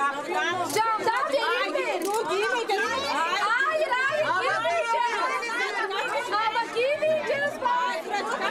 Camdan değil mi? Hayır, giymeyeceğiz. Ama giymeyeceğiz bak.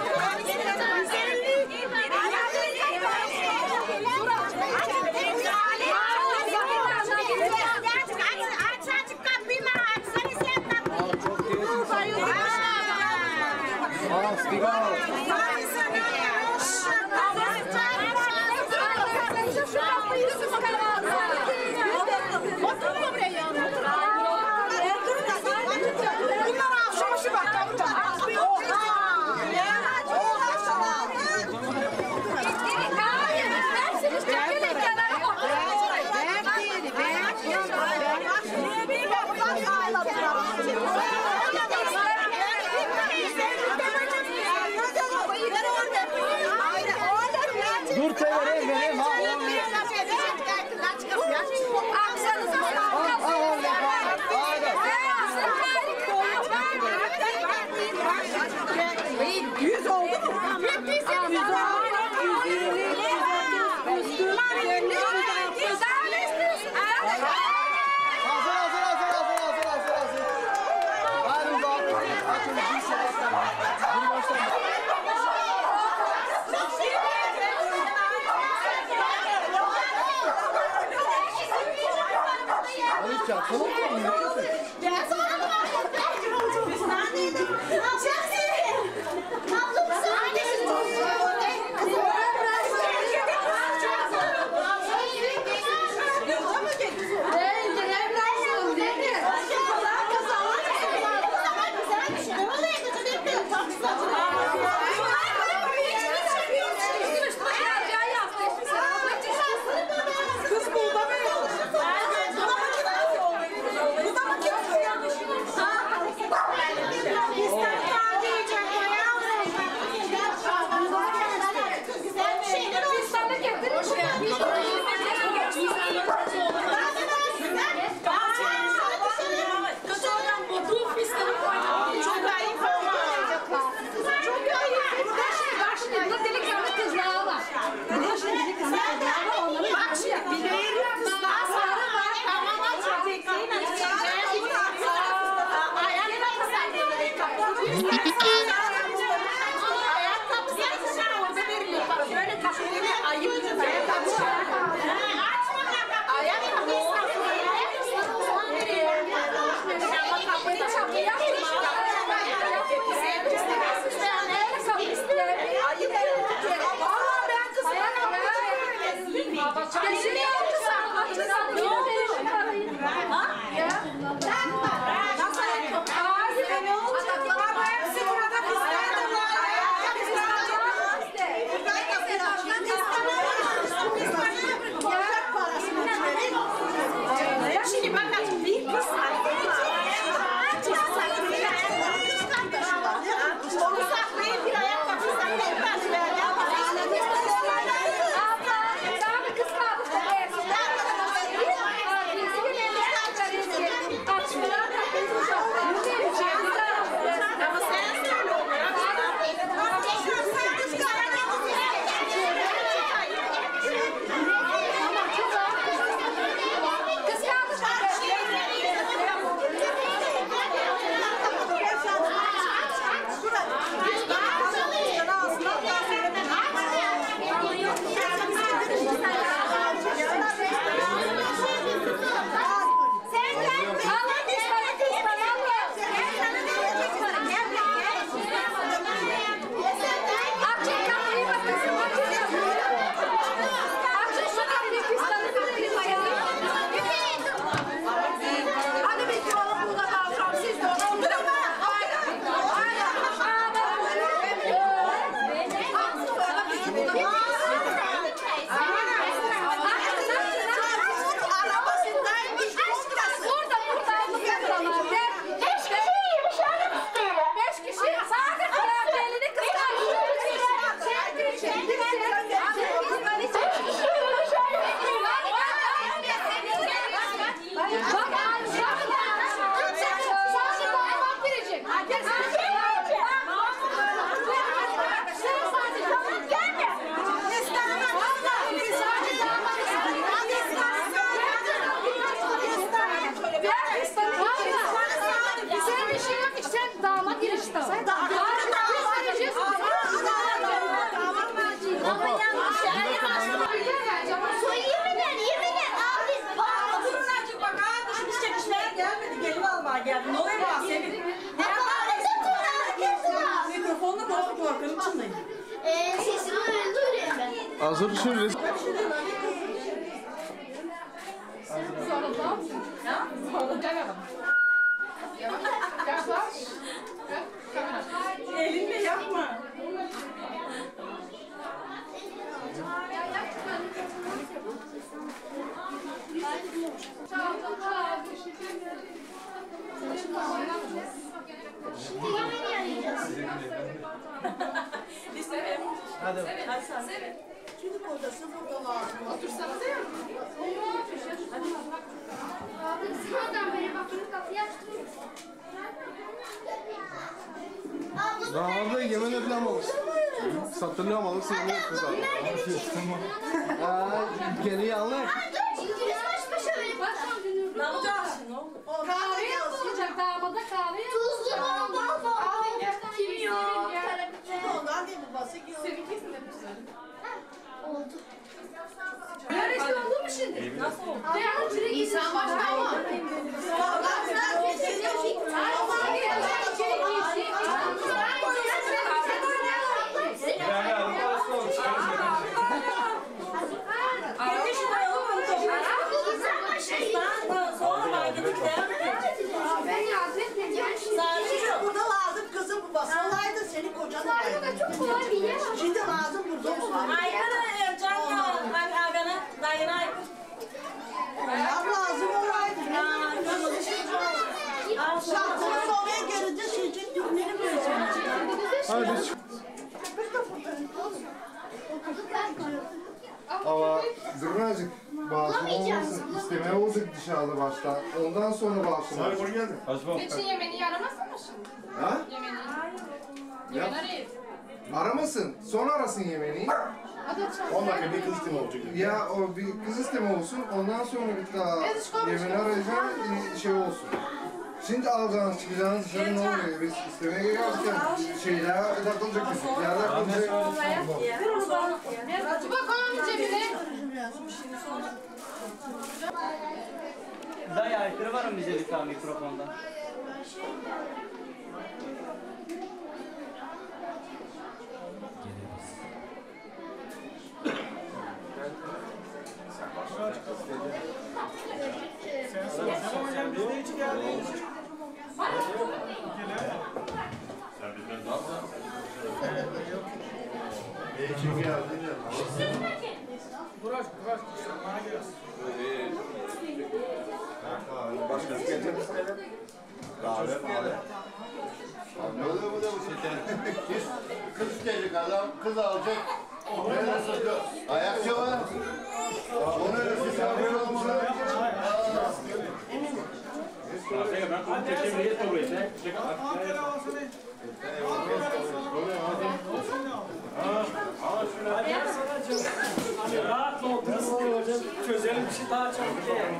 Dur vereyim ha. Yüz oldu mu? Hazır şimdi. Elinle yapma. Hadi. Çünkü buradasın, burada lazım. Otursanıza ya. Sıradan beri bakın kapıyı açtım. Daha da yemen falan almışsın. Satırlı almalısın. Geriye alır. Ne yapacaksın oğlum? Kahve yapılacak damada kahve. Tuzlu bol kimyon, karabiber. Ondan değil mi? Basık yok. Oldu. Yarışma oldu mu şimdi? Nasıl oldu? İnsan başka ama. Ben yardım etmeyeceğim. Sadece burada lazım kızım bu basın olaydı senin kocanın. Sarı da çok kolay biliyor musun? Şimdi lazım burada olsun. Aykana Ercan ya, ben Agana dayına Ya lazım olaydı. Şartları oraya gelince şeycik günleri böyle. Hadi. Ama birazcık bağışım olmasın. İstemeye olduk dışarıda başta. Ondan sonra bağışım olsun. Hoş geldin. Geçin yemeğini yaramazsın mı şimdi? Ha? Yemeğini. Ya, Yemeğini arayın. aramasın. Sonra arasın yemeğini. 10 dakika bir kız isteme olacak. Ya o bir kız isteme olsun. Ondan sonra bir daha yemeğini arayacağım. Şey olsun. Şimdi alacağınız çıkacağınız dışarı ne oluyor? Biz istemeye gelirken şeyler takılacak bizim. Yerler takılacak. Bak onun cebine. Dayı aykırı var mı bize bir tane mikrofonda? Kim geldi? Başkası gelecek mi? Kahve, kahve. Ne oluyor bu da bu şeker? Kız isteyecek adam, kız alacak. Neresi? Ayakçı var. O neresi? Sabır olmalı. Rahat ol, çözelim bir şey daha çabuk ye.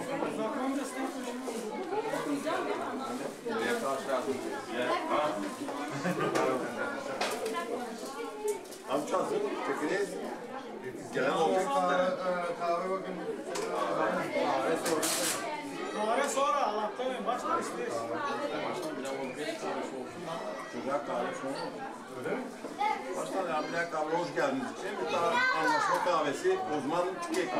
Amcası, çekiniz. Gelen olacak. Kahve bakın. Kahve sonra. Kahve sonra Allah'tan başka isteyiz. Sıcak kahve sonra. Öyle mi? Baştan abiler kahve hoş geldiniz. Bir daha anlaşma kahvesi, uzman kek.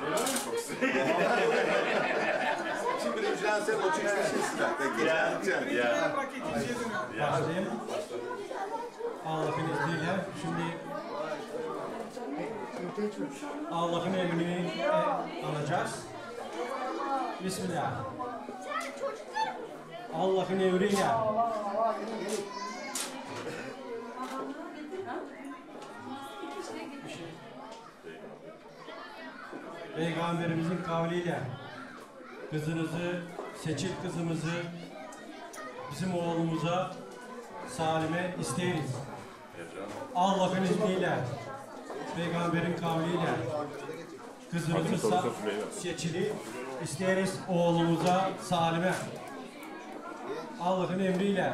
Şimdi birinciden sen o çıkmışsın sizler. Geçen. Bak ikinciye dönüyor. Başlayayım. Allah'ın izniyle şimdi Allah'ın emrini alacağız. Bismillah. Allah'ın emriyle Peygamberimizin kavliyle kızınızı, seçil kızımızı bizim oğlumuza Salim'e isteriz. Allah'ın izniyle, Peygamberin kavliyle kızımızı seçili isteriz oğlumuza Salim'e. Allah'ın emriyle,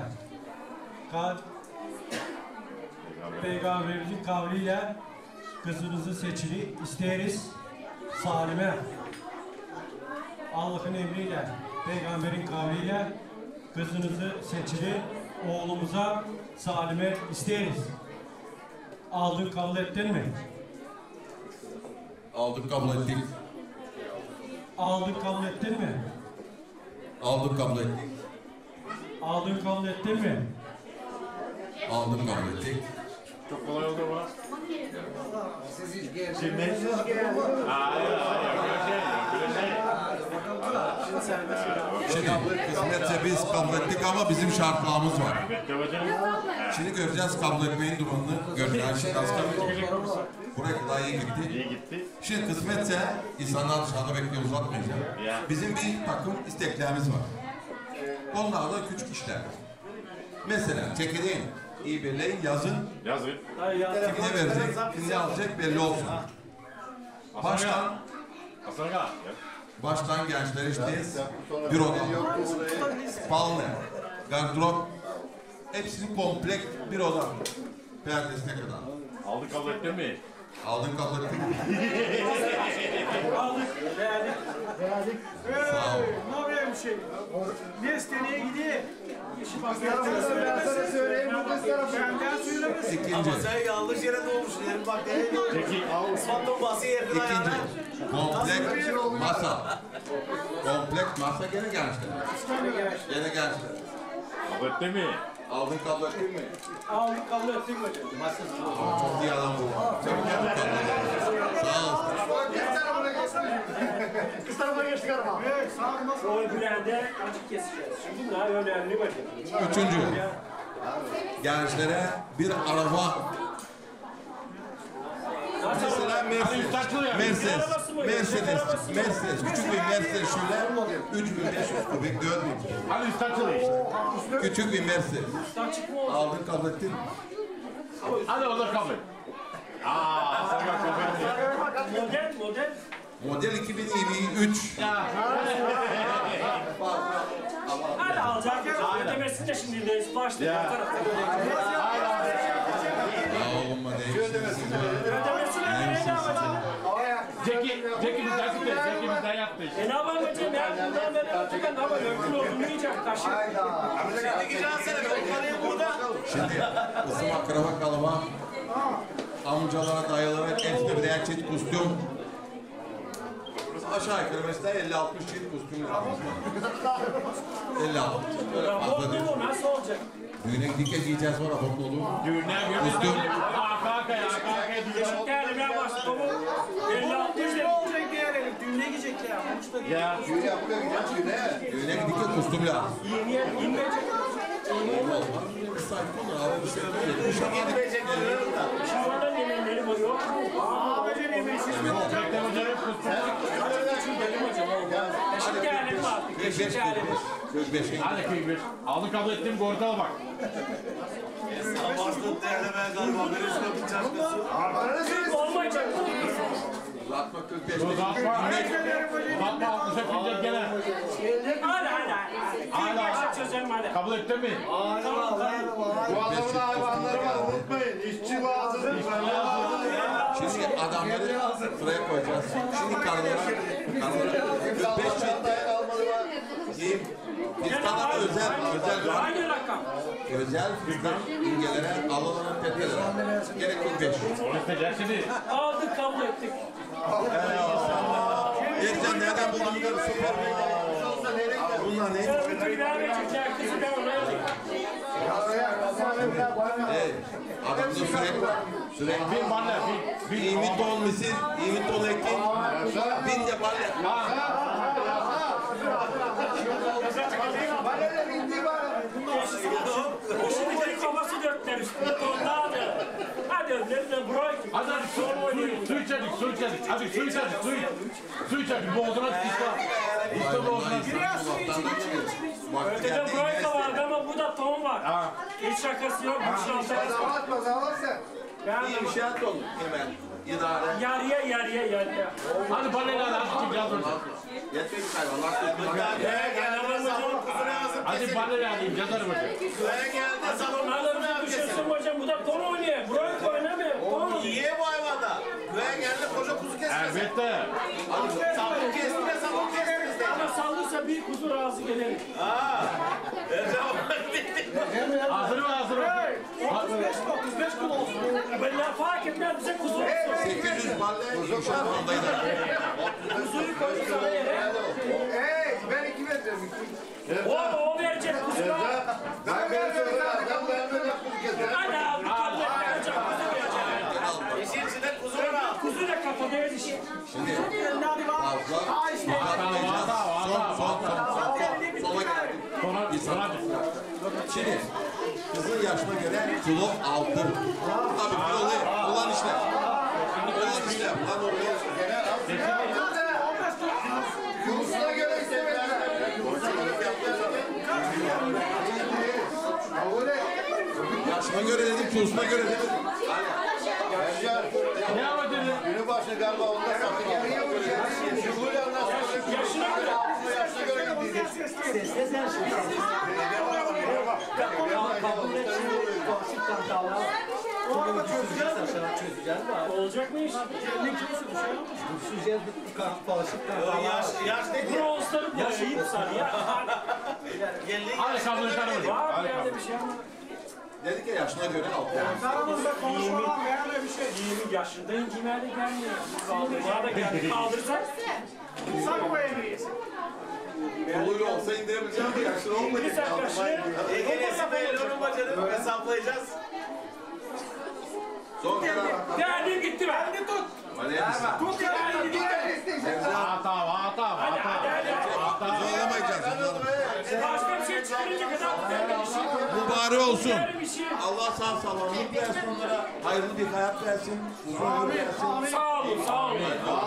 Peygamberimizin kavliyle kızınızı seçili isteriz Salim'e. Allah'ın emriyle, Peygamberin kavliyle kızınızı seçili oğlumuza Salim'e isteriz. Aldın, kabul ettin mi? Aldık kabul ettik. Aldık kabul ettin mi? Aldık kabul ettik. Aldın kabul ettin mi? Aldık kabul ettik. Çok kolay oldu bu. Siz hiç gelin. Şimdi kısmetse biz kabul ettik ama bizim şartlarımız var. Şimdi göreceğiz kabul etmeyin durumunu. Göreceğiz. Şimdi askerlik buraya kadar iyi gitti. İyi gitti. Şimdi kısmetse insanlar dışarıda bekliyor, uzatmayacağım. Bizim bir takım isteklerimiz var. Onlar da küçük işler. Mesela çekirdeğin, iyi belleyin, yazın. Yazın. Kim ne verecek, kim ne alacak belli olsun. Baştan gençler işte bir oda, palne, gardırop, hepsini komplek bir oda. Perdesine kadar. Aldık kabul ettin mi? Aldın kabul ettin. Aldık. Beğendik. Sağ ol. Ne yapayım bir şey? Desteğe gideyim. İşi bak. Ben sana söyleyeyim bu kız tarafı. Benden söylemesin. İkinci. Sen yanlış yere doğmuşsun. Yerim bak. Peki. Isfat'ın bası yerine ayağına. İkinci. Komplek masa. Komplek masa gene gençler. Gene gençler. Kabul ettin mi? Aldın kabul ettin mi? Aldık kabul ettik mi? Çok iyi adam bu. Çok iyi adam. Sağ ol. Kız tarafına geçtik araba. Evet, sağ ol. Nasıl? Rol Bülent'e açık keseceğiz. Şimdi daha önemli bakın. Üçüncü. Gençlere bir araba. Mesela Mercedes, küçük bir Mercedes şöyle 3500 kubik 4000. Hadi üst açılıyor işte. Küçük bir Mercedes. Aldın kabul ettin. Hadi olur kabul. Model. Model 2023. Hadi alacak. Ödemesin de şimdi de başta. Ya olma değiştirsin. Ödemesini ne yapacağım? Ceki bizden yaptı işte. Ne yapalım hocam ya? Bundan böyle yapacak ama mümkün olmayacak taşı. Şimdi gideceğiz sene. Parayı burada. Şimdi ısım akraba kalıma amcalara, dayılara hepsine birer çeşit kostüm. Aşağı yukarı mesela 50-60 çeşit kostüm lazım. 50-60. Böyle fazla değil. Bu nasıl olacak? Düğüne gidince giyeceğiz sonra boklu olur. Kostüm. Değişik değerli başladı bu. 50-60 Ne olacak diyelim? Düğüne gidecek ya. Ya. Düğün yapmaya gideceğiz düğüne. Düğüne gidince kostüm lazım. inmeyecek. Olmaz. Bir sayfa olur abi. Bir şey değil. Bir şey değil. Şimdi oradan yemeğleri var yok. Ağabeyce neymesin? Değişik değerli var. Değişik değerli var. 45'e Hadi kıymış. Aldık kabul ettim gortala bak. Sen bastın değerlemeye galiba. Ben üstüne bıçak olmayacak. uzatma 45. Uzatma 60'a gidecek gene. Hadi. Çözelim hadi. Kabul ettin mi? Bu adamın hayvanları var unutmayın. İşçi lazım. Şimdi adamları sıraya koyacağız. Şimdi karılara 45 çifte fistanlara özel Aynı rakam. özel fistan imgelere alınan tetelere gerek 45. Onu isteyecek şimdi. Aldık kabul ettik. Geçen nereden buldun bunları süper bunlar ne? Öbür daha verecekler kızı ben ona verdim. Adamda sürekli Bir balle. Bir iyi mi ton misin? İyi mi ton ekin? Bin de balle. O şimdi kafası dörtler üstüne tonlardı. Hadi önlerine bırak. Hadi su içedik. Hadi su içedik. Su içedik. Boğazına sıçra. İşte boğazına sıçra. Ötede bırak vardı ama bu da ton var. Hiç şakası yok. Atma zaman sen. İyi bir şey at oldu hemen. İdare. Yarıya. Hadi balleyle hadi çıkacağız orada. Yetmek hayvanlar tutmak. Hadi balleyle hadi yazarım hocam. Salonlarla bir düşünsün hocam. Bu da ton oynuyor. Bırak oynamıyor. Ton. Niye bu hayvanda? Güven geldi koca kuzu kesmez. Elbette. Sabun kestire sabun kesmez. Ercan sallırsa bir kuzu razı gelelim. Hazır mı hazır mı? 35 kilo olsun. Ben fark etmez bize kuzu olsun. 800 balle şartlandaydı. Kuzuyu koydu sana yere. Ben 2 metre. O verecek kuzuna. Ben veriyorum. Adam vermeden kuzu keser. Hadi abi kabul verecek kuzu verecek. İşin içinde kuzu var ha. Kuzu da kafada yer işi. Şimdi fazla uzatmayacağız. Sona geldik. Şimdi kızın yaşına göre kilo 6. Tabii kilolu olan işte. Olan işte. Lan oraya. Kilosuna göre istemediler. Yaşına göre dedim, kilosuna göre dedim. Ercan. Ne yapacağız? Günü başına galiba onda satın aldı. Yaşına göre. Yaşına göre gidecek. Olacak mı iş? Yaş ne diyor? Bronzları boyayıp sarıya. Hadi sabırlarımız. Var mı yerde bir şey ama? Dedik ya yaşına göre 6. Aramızda konuşmadan veya bir şey. 20 yaşındayım kime de gelmiyor. Kaldırmaya da geldi. Kaldırsak. Sen bu yemeğisin. Kilolu olsa indirebileceğim de yaşlı olmayacak. Bir saat yaşı. Ege'nesi belli onun bacını hesaplayacağız. Son karar. Geldim gitti ben. Hadi tut. Tut geldim gitti. Hata. Biz alamayacağız. Başka bir şey çıkarınca kadar güzel bir şey. Mübarek olsun. Güzel bir şey. Allah sağ selamet versin onlara. Hayırlı bir hayat versin. Uzun ömür versin. Sağ olun, sağ olun.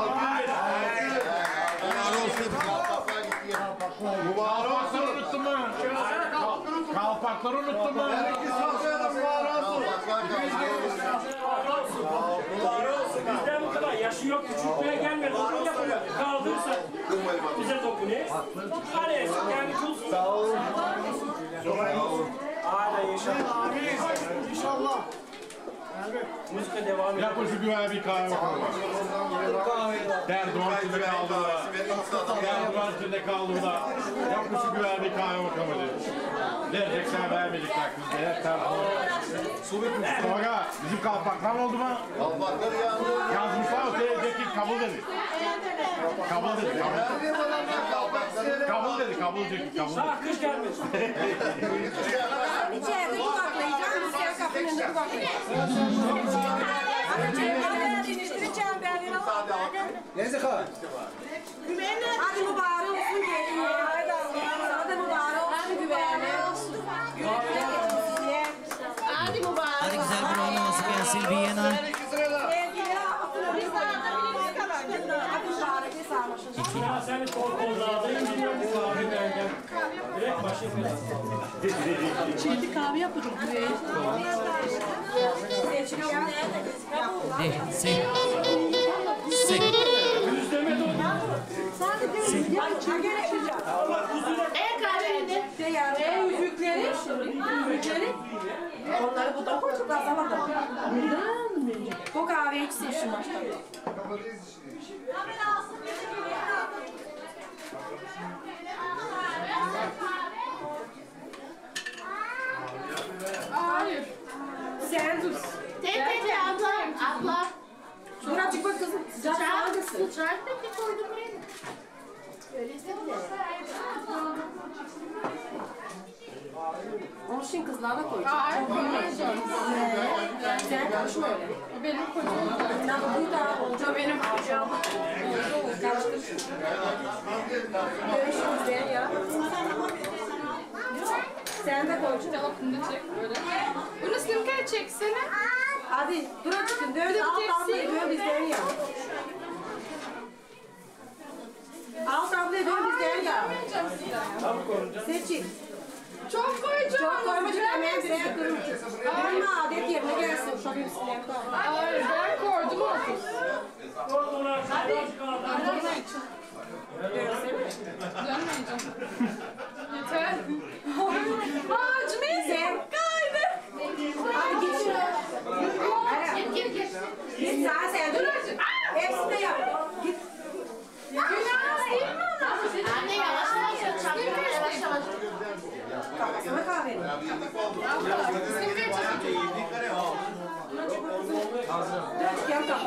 Mübarek olsun. Kalpakları unuttun mu? Kalpakları unuttun mu? Bizden bu kadar yaşı yok, küçültmeye gelmedi. Onu yapalım. Kaldırırsak bize dokunuyor. Hadi yani kulsun. Sağ olun. Hadi inşallah. İnşallah. Müzika devam ediyor. Yapın şu güzel bir kahve bakalım. Derduman içinde kaldı da. Derduman içinde kaldı da. Yapın şu güzel bir kahve bakalım diyor. Vereceksen vermeyecekler kızda. Hep tersi. Sonra bizim kalpaklar oldu mu? Kalpakları yandı. Yazmışlar o teyzeki kabul dedi. Kabul dedi. Kabul dedi. Kabul dedi. Daha kış gelmedi. İçeride dudaklayacağım, rüzgar kapının önünde dudaklayacağım. Neyse kal. Hadi mübarek olsun gelin. Hadi mübarek olsun güvenli. Hadi mübarek. Hadi güzel bir oynaması gelsin bir yana. Ya seni kol kollarda indiriyorum bu kahve derken. Direkt başı yapacağız. Şimdi kahve yapacağım buraya. De, sek. Sek. Yüzleme de Onları bu da koyduklar sana da. Bu kahve içsin şu başta. Hayır. Sen dur. Teyze abla. Buna çık bak kızım. Sıcak sağlıkısın. Sıcak bir koydum buraya. Öyleyse bile. Onun için kızlarla koyacağım. Hayır, koymayacağım. Sen karışma öyle. Benim kocam. İnan bu da olacak benim kocam. Karıştır. Görüşürüz ben ya. Sen de koyacaksın. Telefonunu çek böyle. Bunu simkaya çeksene. Hadi dur açıkın. Böyle alt ablayı böyle bizden ya. Alt ablayı böyle bizden ya. Seçin. Çok koyacağım. Çok koymacık hemen bireye kırın. Benim adet yerine gelsin. Şöyle bir sinek var. Hayır, ben koydum artık. Hadi. Canmayacağım. Yeter. Hacmi. Sen kaydı. Hadi git şuraya. Gir. Git sağa sen dur. Hepsini de yap. Git. Anne ya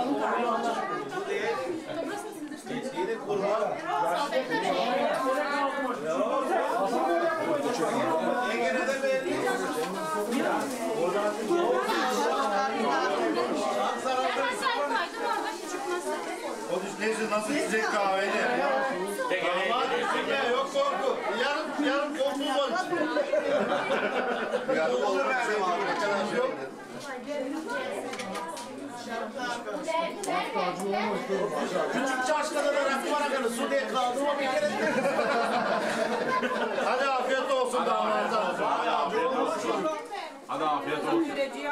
Neyse nasıl içecek kahveni? Yok korku. Yarım korkumuz var. Yarım olur benim yok. Küçük çarşıda da rakı var akıllı. Su diye kaldırma bir kere. Hadi afiyet olsun damadınıza. Hadi afiyet olsun. Hadi afiyet olsun.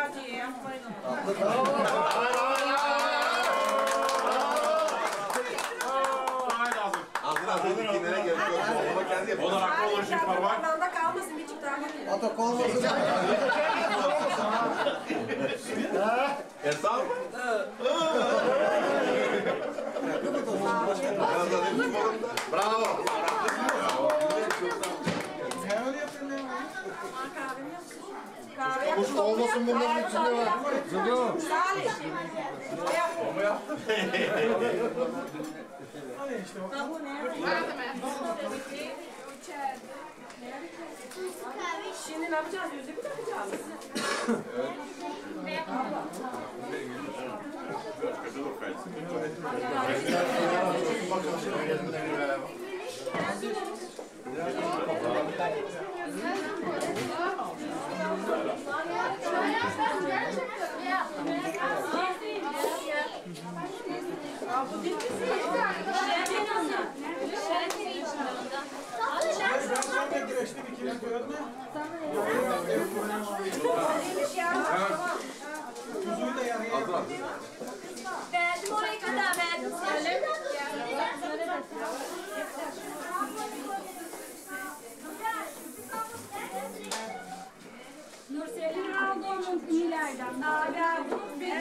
Hazır dinlere gerek yok. Ama kendi yapıyor. Olarak ne olur şimdi parmak? Ormanda kalmasın bir çık daha. Atak olmasın. Hesap. Bravo. Kuş olmasın bunların içinde var. Salih. Şimdi ne yapacağız? Yüzük mü takacağız? Verdim oraya kadar verdim. Söyle. Nursel'in aldı onun ileriden. Daha geldi.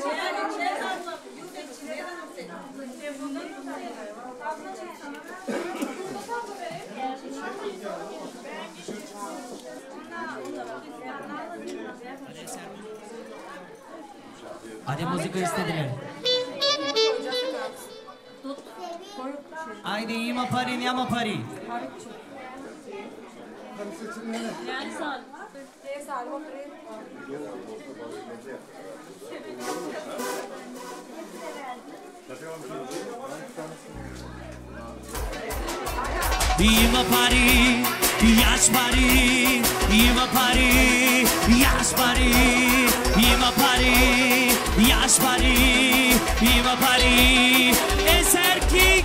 Hadi müzik istediler. Haydi yama pari, yama pari. Yani Salih. Salih oturayım. Yama pari, yaş pari, yama pari, yaş pari, yama pari, yaş pari, yama pari, eser ki.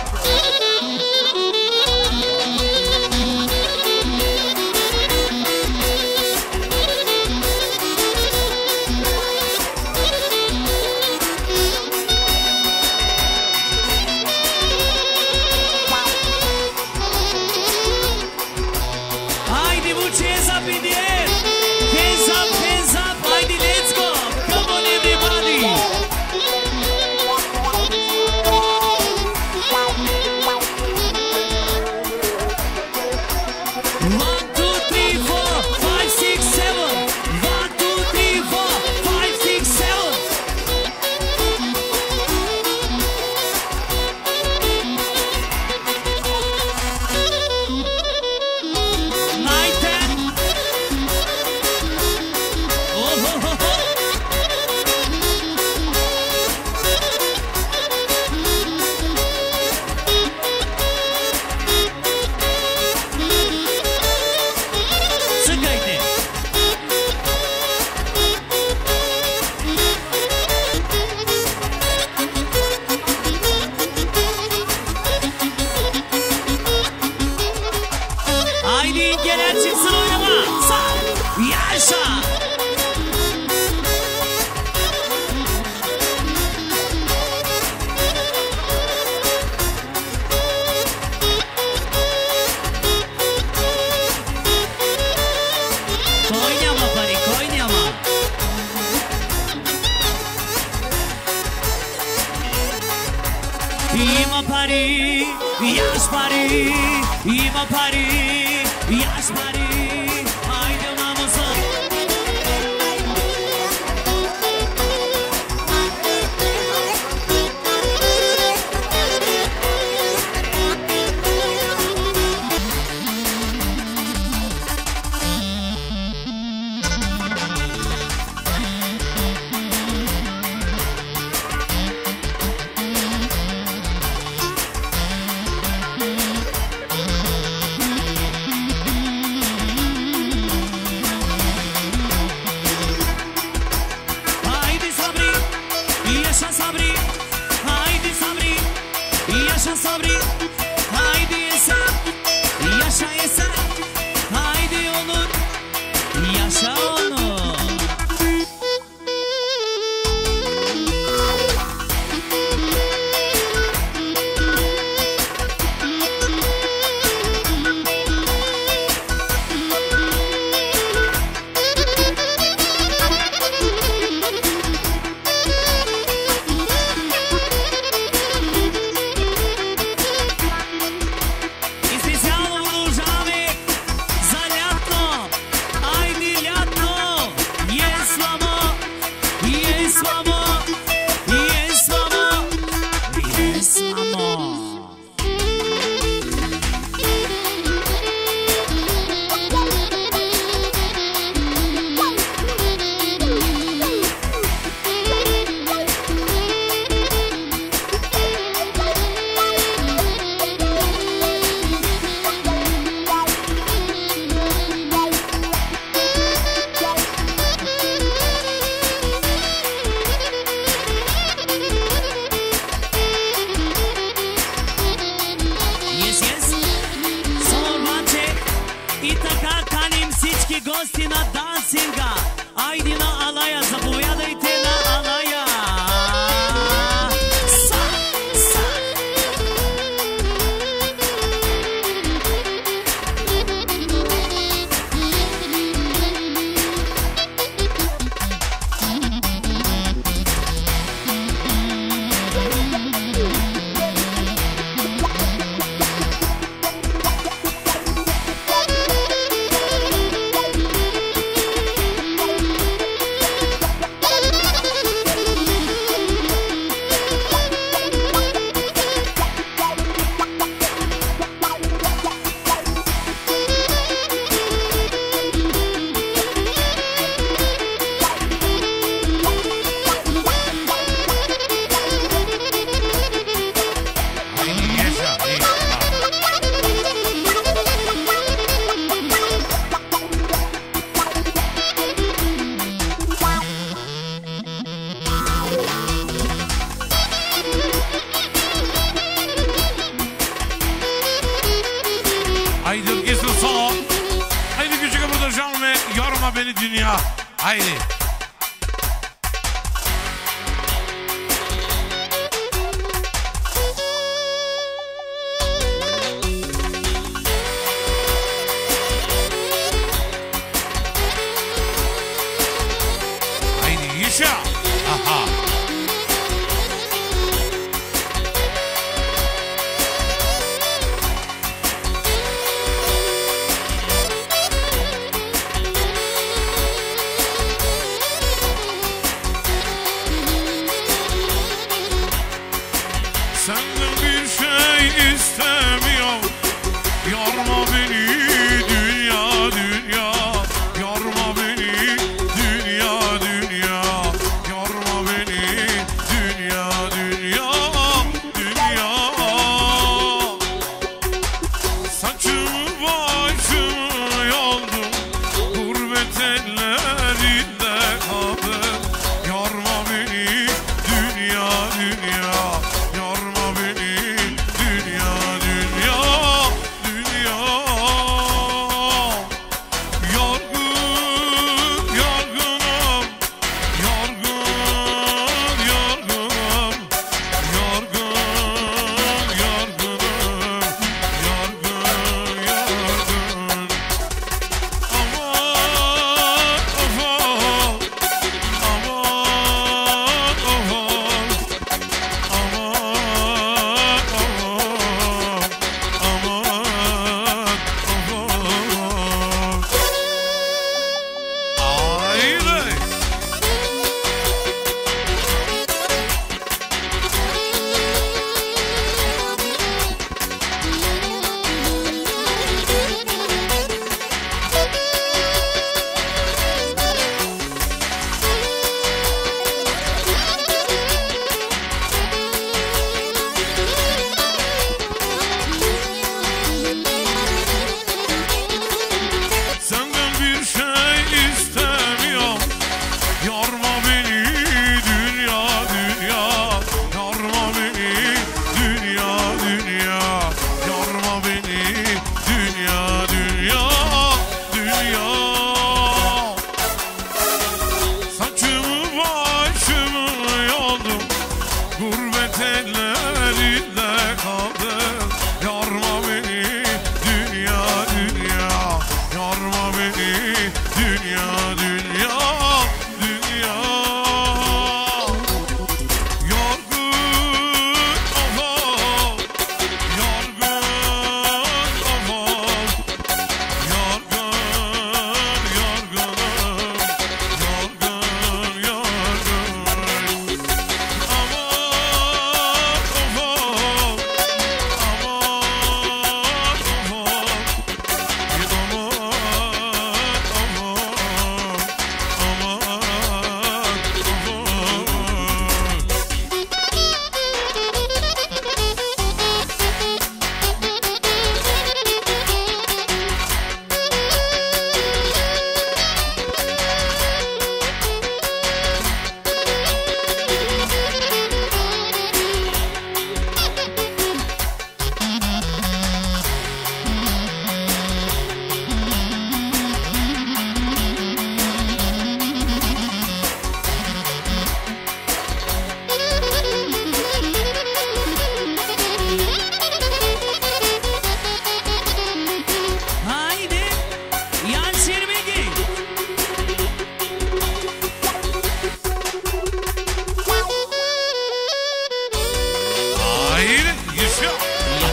Ima pari, yaş pari, ima pari, yaş pari, haydi namusa. dostina dansinga. Ajde na alaja, zapovedajte na alaja. Beni dünya. Haydi. Haydi yaşa. Aha.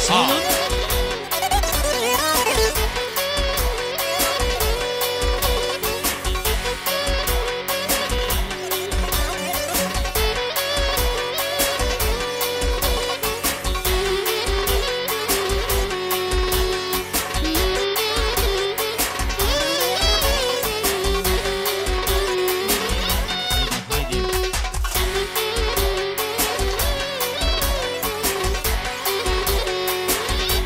Aha. Olun. Haydi.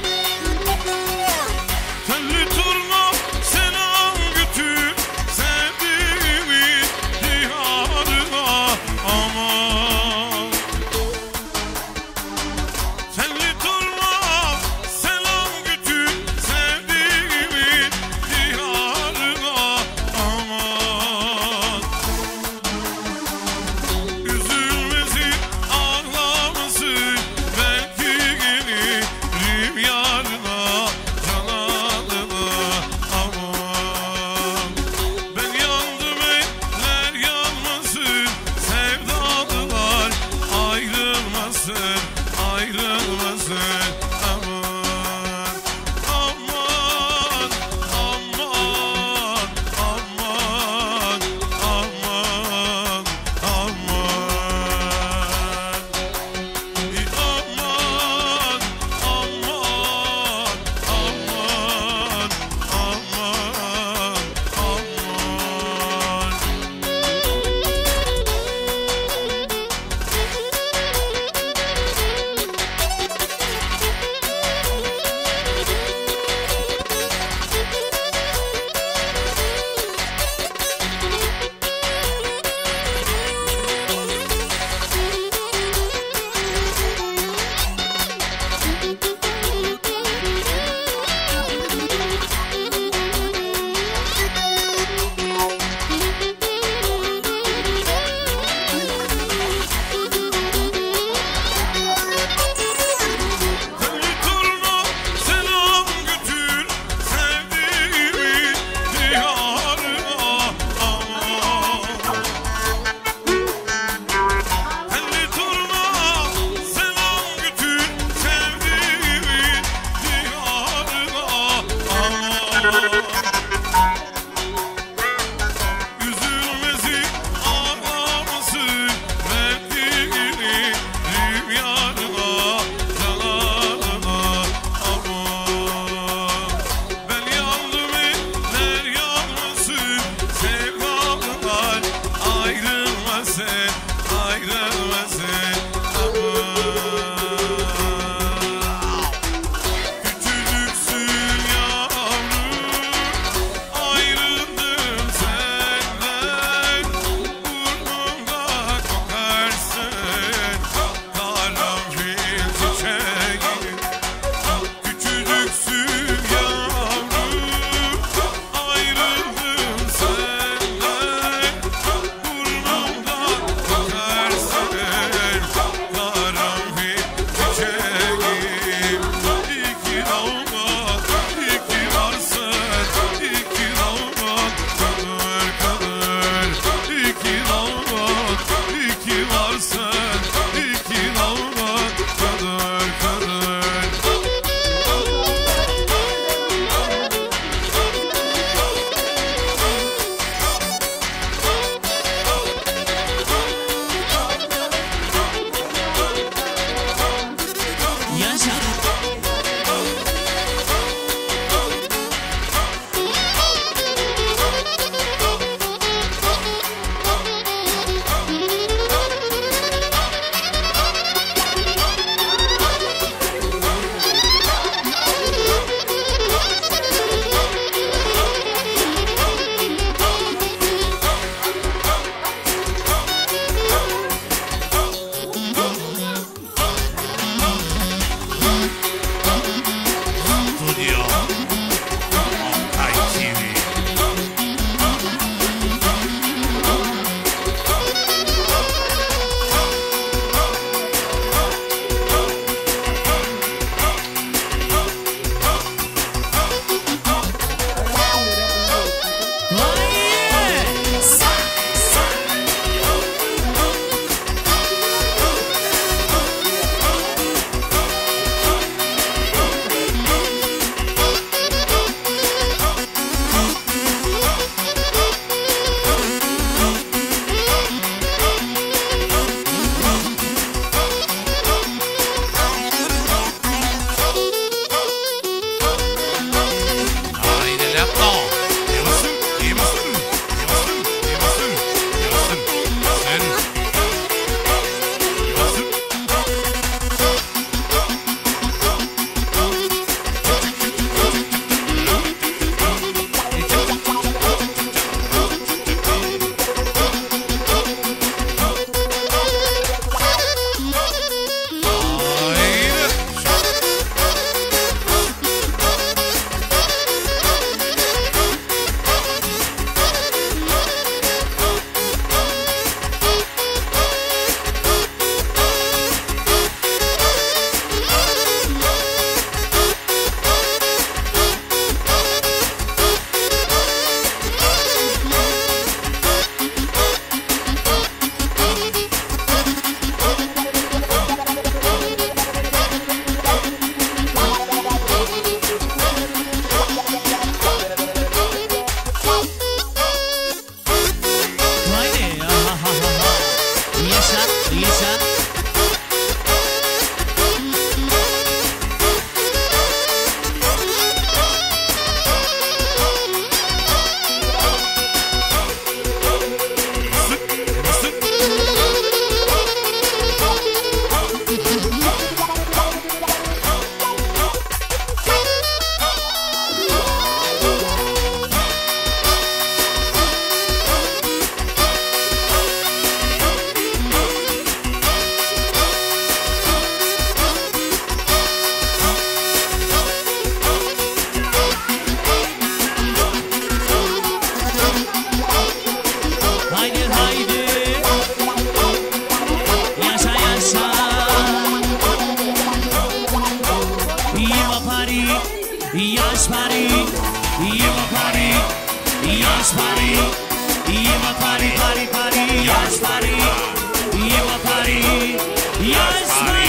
pari, yaş pari, yema pari, yaş pari, yema pari, pari pari, yaş pari, yema pari, yaş pari.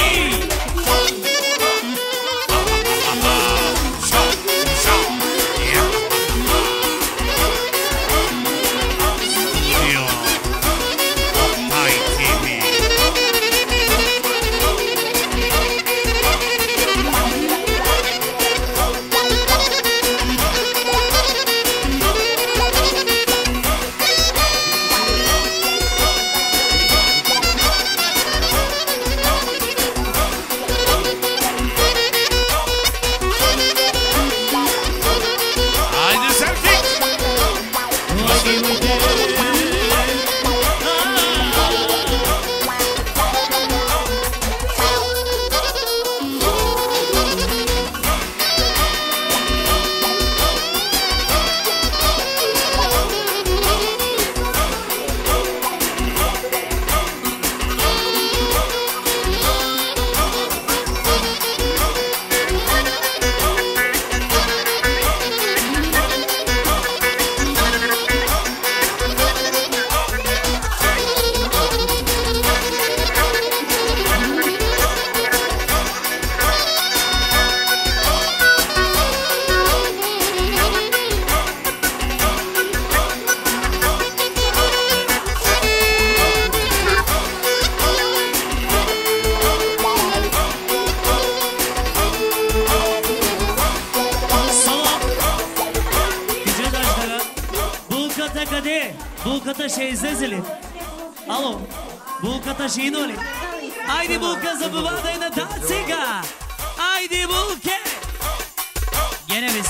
Bulkata şeyze zili. Alo. Bulkata şeyin oli. Haydi bulka zabıvadayına dansiga. Haydi bulke. Gene biz.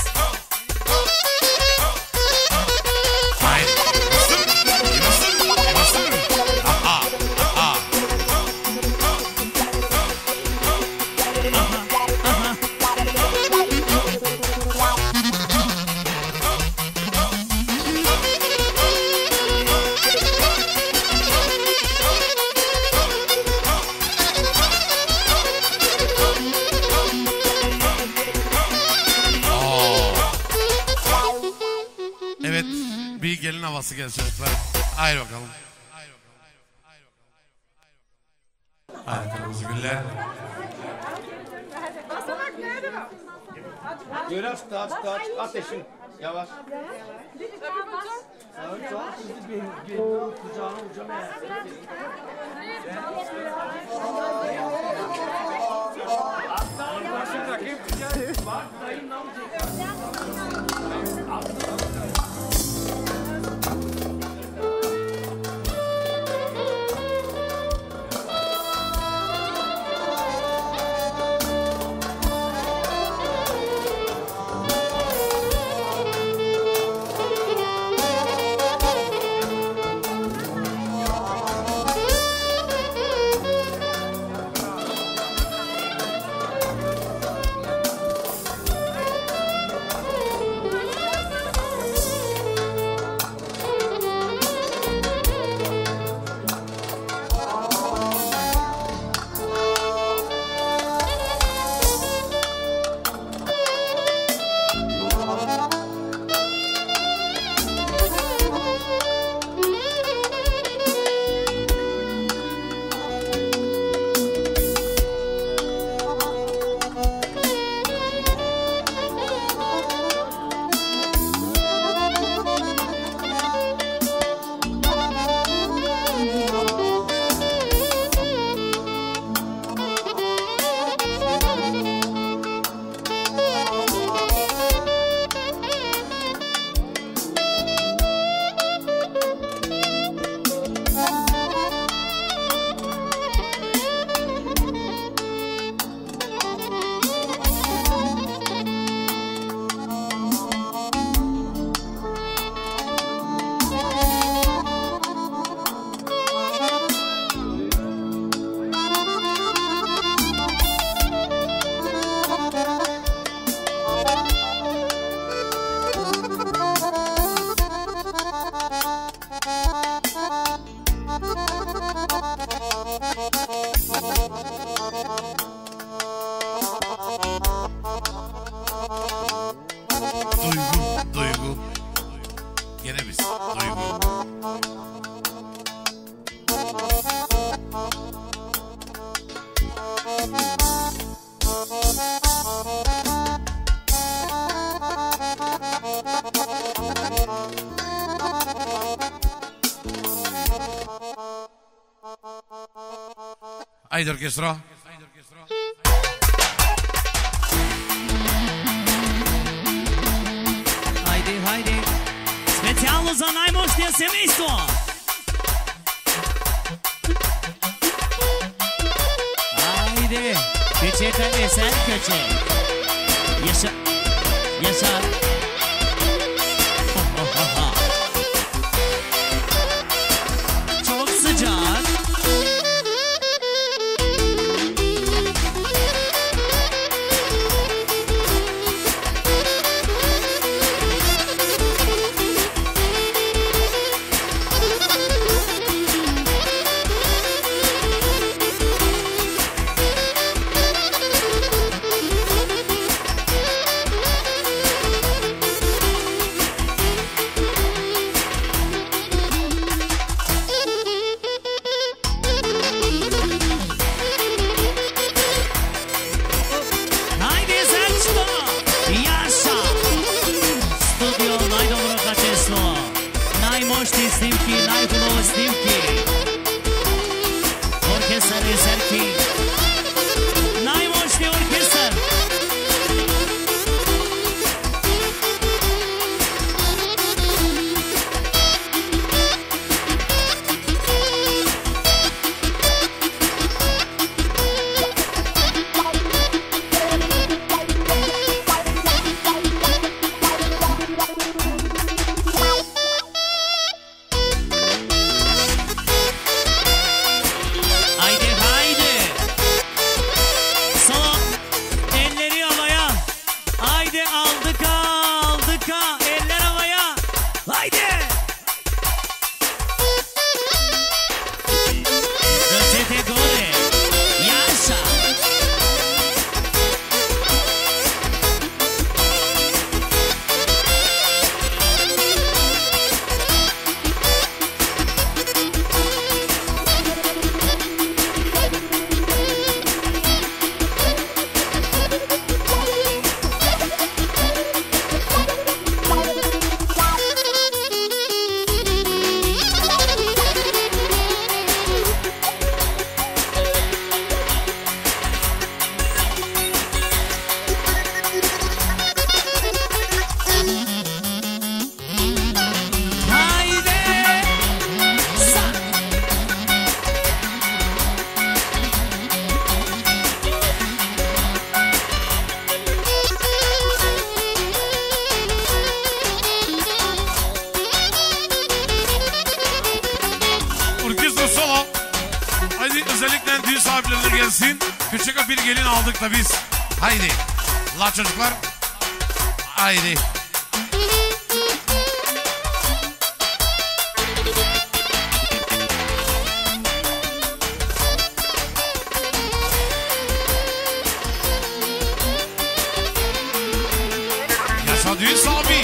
Gelin havası gelsin çocuklar. Haydi bakalım. Haydi kırmızı güller. Yöneş taç ateşin. Yavaş. Kucağına ucama ya. Bak dayın ne olacak? Haydi orkestra. Haydi haydi. Specjalno za najmoćnije semejstvo. Haydi. Küçük eser köçek. Yaşa. Yaşa. Çok sıcak. Küçük bir gelin aldık da biz. Haydi. La çocuklar. Haydi. Yaşa düğün sahibi.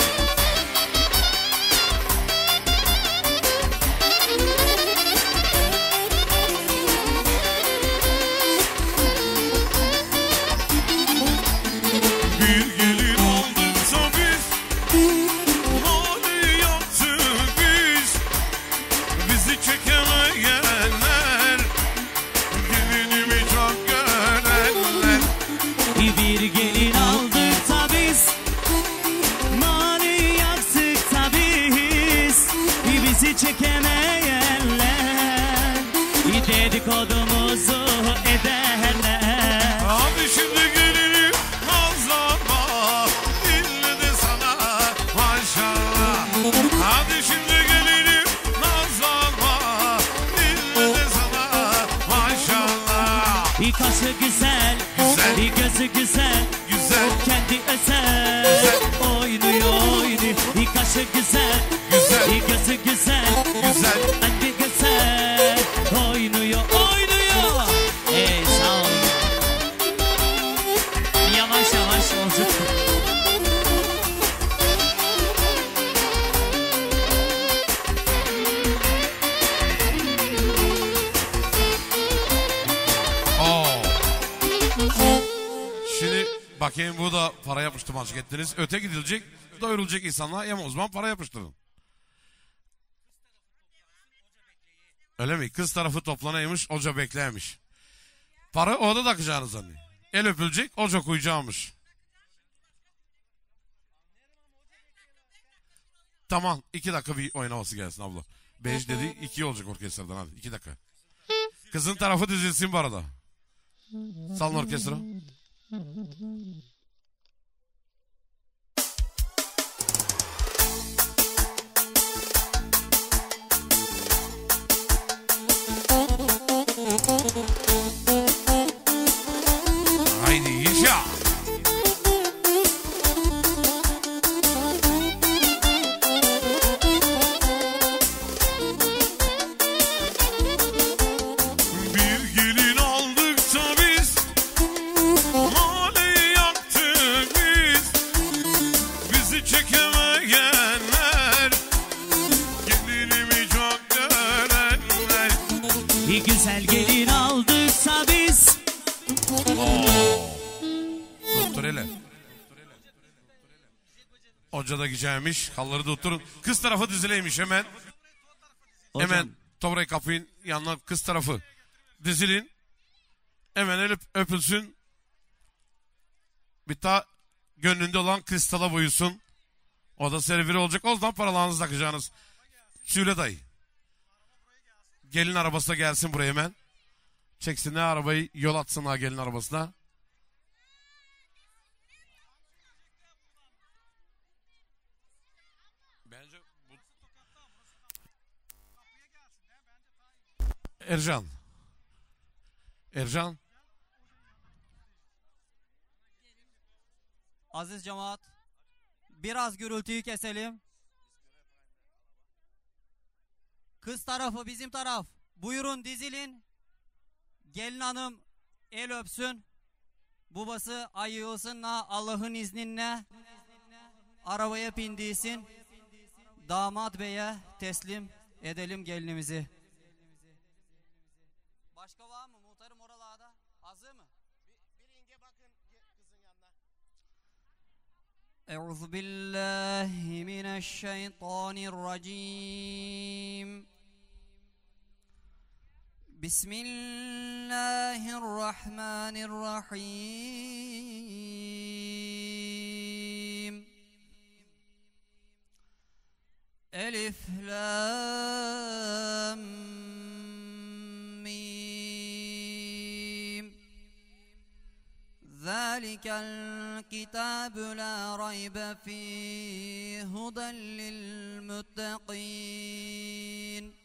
Dedikodumuzu ederler. Hadi şimdi gelirim nazlama, ille de sana maşallah. Hadi şimdi gelirim nazlama, ille de sana maşallah. Bir kaşı güzel, güzel. Bir gözü güzel, güzel. Kendi özel, güzel. Oynuyor oynuyor. Bir kaşı güzel, güzel. Bir gözü güzel, güzel. Kendi güzel, oynuyor oynuyor. Sağ ol. Yavaş yavaş olacak. Şimdi bakayım bu da para yapıştı maçık ettiniz. Öte gidilecek, doyurulacak insanlar yem o zaman para yapıştırın. Öyle mi? Kız tarafı toplanaymış, hoca beklemiş. Para orada takacağınız hani. El öpülecek, oca koyacağımış. Tamam, 2 dakika bir oynaması gelsin abla. 5 dedi, 2 olacak orkestradan hadi 2 dakika. Kızın tarafı dizilsin bu arada. Salın orkestra. Haydi yaşa. Bir gelin aldıkça biz mahalleyi yaktık biz. Bizi çekemeyenler gelinimi çok görenler. Bir güzel gelin aldıksa biz. Doktor hele. Hoca da gideceğimiş. Halları da oturun. Kız tarafı dizileymiş hemen. Hocam. Hemen Tobra'yı kapıyın yanına kız tarafı dizilin. Hemen el öpülsün. Bir daha gönlünde olan kristala boyusun. O da serviri olacak. O zaman paralarınızı takacağınız. Söyle dayı. Gelin arabası da gelsin buraya hemen. Çeksinler arabayı, yol atsınlar gelin arabasına. Bence bu... Ercan. Ercan. Aziz cemaat, biraz gürültüyü keselim. Kız tarafı bizim taraf. Buyurun dizilin. Gelin hanım el öpsün. Babası ayılsınla Allah'ın izninle arabaya bindiysin. Damat beye teslim edelim gelinimizi. Başka var mı? Muhtarım oralarda. Hazır mı? Bir inge bakın kızın yanına. Euzubillahimineşşeytanirracim. Bismillahirrahmanirrahim. Elif lam mim. Zalikel kitabu la raybe fihi huden lil muttaqin.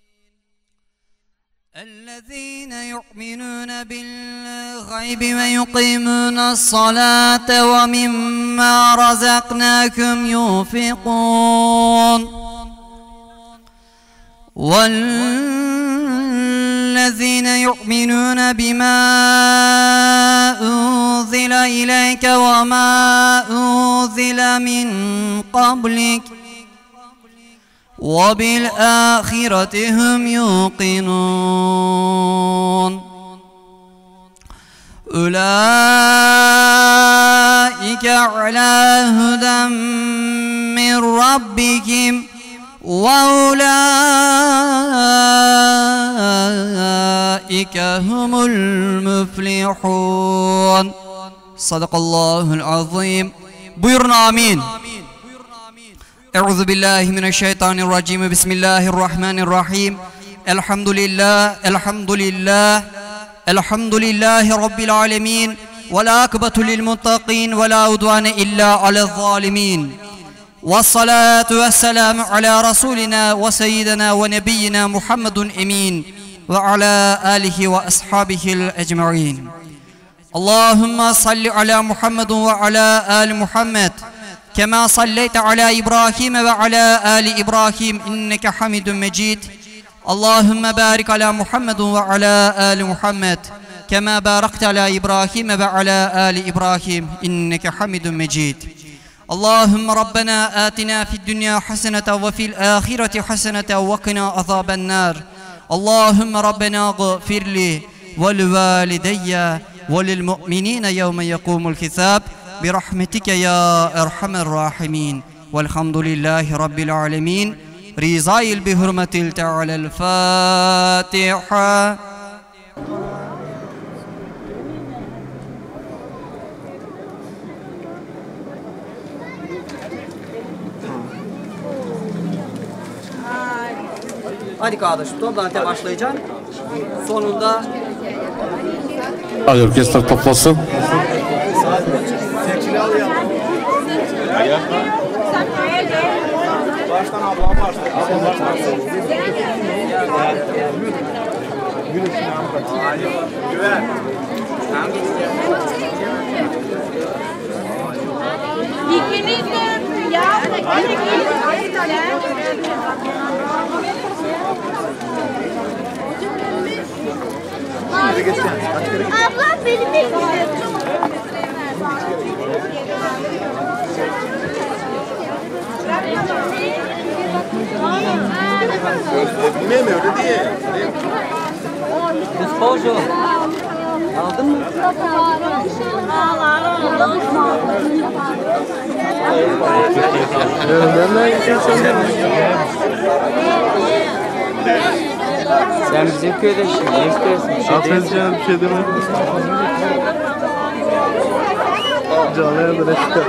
الذين يؤمنون بالغيب ويقيمون الصلاة ومما رزقناكم ينفقون والذين يؤمنون بما أنزل إليك وما أنزل من قبلك وبالآخرة هم يوقنون أولئك على هدى من ربهم وأولئك هم المفلحون صدق الله العظيم. Buyurun amin. Euzubillahimineşşeytanirracim. Bismillahirrahmanirrahim. Elhamdülillah, elhamdülillah, elhamdülillahi Rabbil alemin. Ve la akıbetu lil muttaqin ve la udvane illa alel zalimin. Ve salatu ve selamu ala Rasulina ve seyyidina ve nebiyyina Muhammedun emin. Ve ala alihi ve ashabihil ecma'in. Allahümme salli ala Muhammedun ve ala ali Muhammed. كما صليت على إبراهيم وعلى آل إبراهيم إنك حميد مجيد. اللهم بارك على محمد وعلى آل محمد كما باركت على إبراهيم وعلى آل إبراهيم إنك حميد مجيد. اللهم ربنا آتنا في الدنيا حسنة وفي الآخرة حسنة وقنا عذاب النار. اللهم ربنا اغفر لي ولوالدي وللمؤمنين يوم يقوم الحساب برحمتك يا أرحم الراحمين. والحمد لله رب العالمين. رضايل بحرمة تعالى الفاتحة. Hadi kardeşim toplantı başlayacak. Sonunda Hadi orkestra toplasın. Baştan ablam başladı. Güven. İkiniz de ya. Ablam beni bekliyor. Bilmem öyle değil. Госпожо, aldın mı? Sen bizim köydesin, ne istersin? Bir şey Affedeceğim bir şey demem. Canlı yayında çıkar.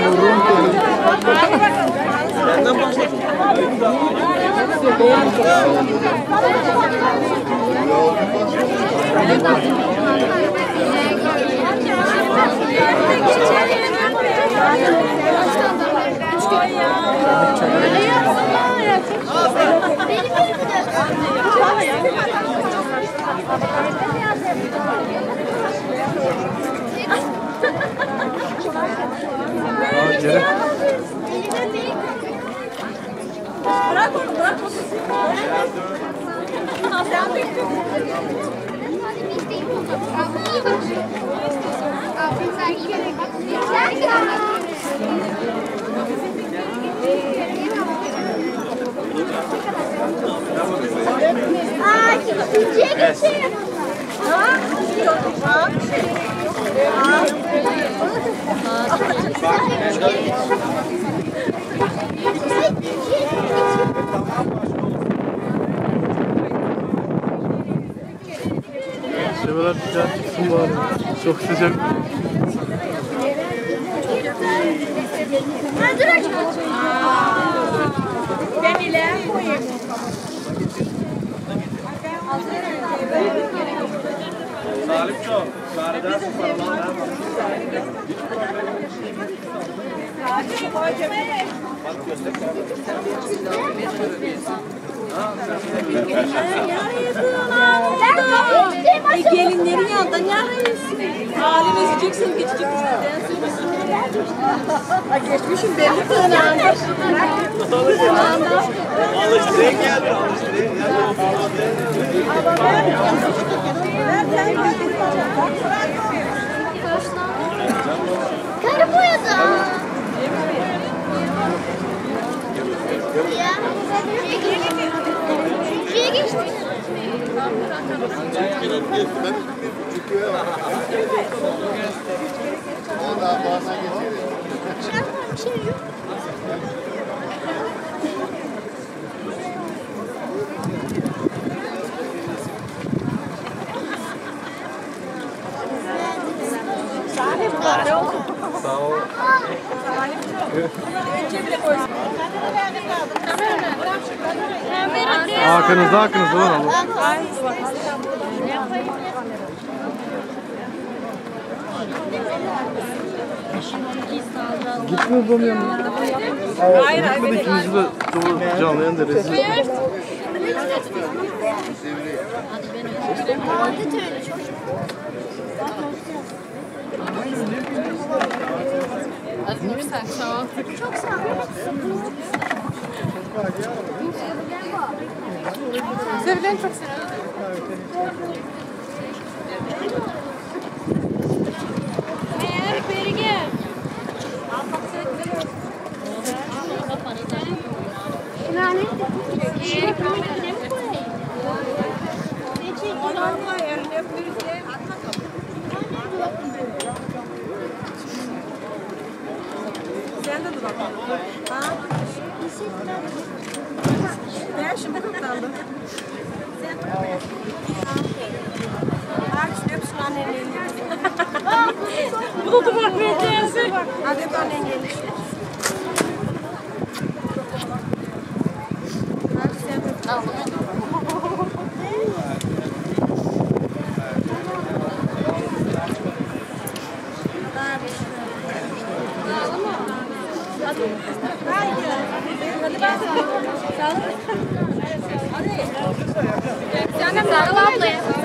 Benden başla. Bırak onu, bırak onu. Şebeler sıcak çıksın bari. Çok sıcak. Ben ile koyayım. Salipço, çağıracağız paralar. Gelinlerin yanında ne arıyorsun? Halini üzeceksin, geçeceksin. Geçmişim belli tırnağında. Alıştırın geldi, alıştırın. Karı boyadı. Ya. Şuraya geçtik. Ondan boğazına geçelim. Bir şey yok. Sağ ol. Arkanızda lan oğlum. Gitmiyor bu yanına. Hayır, Gitmedi ikinizi de canlı yayında rezil. Sen sağ ol. Çok sağ ol. Sevilen çok seviyorum. Sen de dur bakalım. Ha? Ben şimdi kutlandım. Aç öpsün annenin elini. Bu da bak bir tanesi. Hadi öp annenin elini. Sen de ablaya.